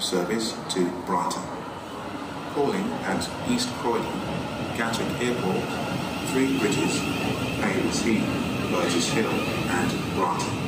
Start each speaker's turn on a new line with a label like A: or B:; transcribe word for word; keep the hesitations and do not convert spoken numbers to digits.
A: service to Brighton. Calling at East Croydon, Gatwick Airport, Three Bridges, A and C, Burgess Hill and Brighton.